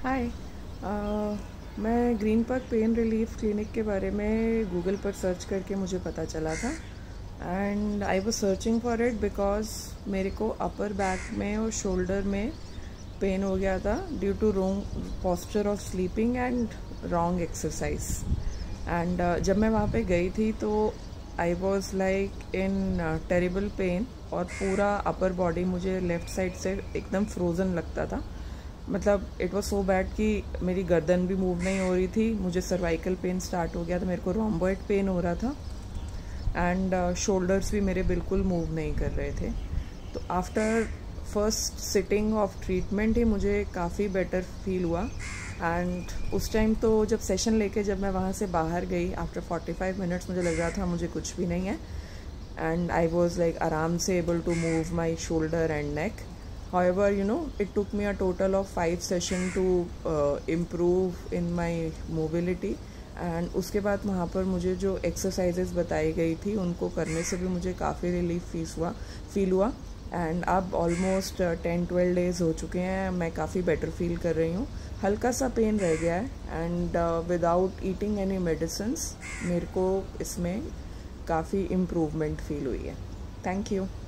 हाय। मैं Green Park pain relief clinic के बारे में गूगल पर सर्च करके मुझे पता चला था and I was searching for it because मेरे को अपर बैक में और शोल्डर में पेन हो गया था due to wrong posture of sleeping and wrong exercise. And जब मैं वहाँ पे गई थी तो I was like in terrible pain और पूरा अपर बॉडी मुझे लेफ़्ट साइड से एकदम फ्रोज़न लगता था। मतलब इट वॉज सो बैड कि मेरी गर्दन भी मूव नहीं हो रही थी, मुझे सर्वाइकल पेन स्टार्ट हो गया था, मेरे को रोम्बॉइड पेन हो रहा था एंड शोल्डर्स भी मेरे बिल्कुल मूव नहीं कर रहे थे। तो after first sitting of treatment ही मुझे काफ़ी बेटर फील हुआ। एंड उस टाइम तो जब सेशन लेके जब मैं वहाँ से बाहर गई आफ्टर 45 मिनट्स मुझे लग रहा था मुझे कुछ भी नहीं है एंड आई वॉज लाइक आराम से able to move my shoulder and neck. However, it took me a total of 5 sessions to improve in my mobility and उसके बाद वहाँ पर मुझे जो एक्सरसाइजेस बताई गई थी उनको करने से भी मुझे काफ़ी रिलीफ फील हुआ एंड अब ऑलमोस्ट 10-12 डेज़ हो चुके हैं, मैं काफ़ी बेटर फील कर रही हूँ। हल्का सा पेन रह गया है and without eating any medicines मेरे को इसमें काफ़ी इम्प्रूवमेंट फील हुई है। Thank you.